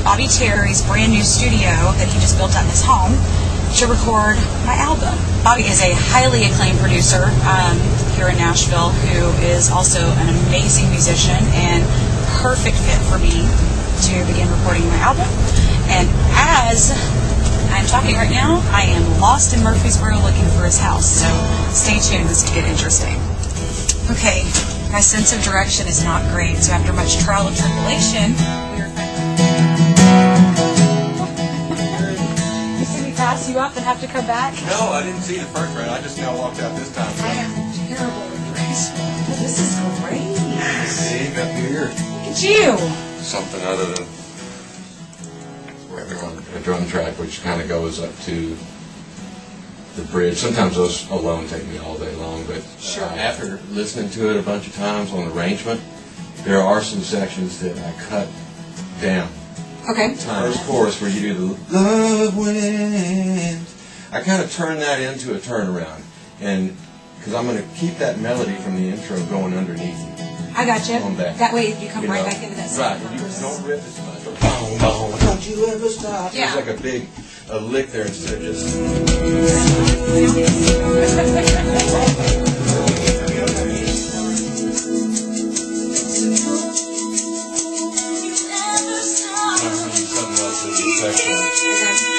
Bobby Terry's brand new studio that he just built out in his home to record my album. Bobby is a highly acclaimed producer here in Nashville who is also an amazing musician and perfect fit for me to begin recording my album. And as I'm talking right now, I am lost in Murfreesboro looking for his house, so stay tuned, this could get interesting. Okay, my sense of direction is not great, so after much trial and tribulation, you see me pass you up and have to come back? No, I didn't see the first round, I just now walked out this time. I am terrible at race. This is great. See, up here. Look at you. Something other than a drum track, which kind of goes up to the bridge. Sometimes those alone take me all day long, but sure. After listening to it a bunch of times on arrangement, there are some sections that I cut down. Okay. First chorus where you do the love winds. I kind of turn that into a turnaround, and because I'm going to keep that melody from the intro going underneath you. I got you. That way you come right know, back into that. Right, and you don't riff as much. Or boom, boom, don't you ever stop. Yeah. There's like a big lick there instead of just. Something else in the section.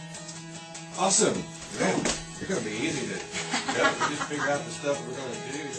Awesome. Man, you're going to be easy to just figure out the stuff we're going to do.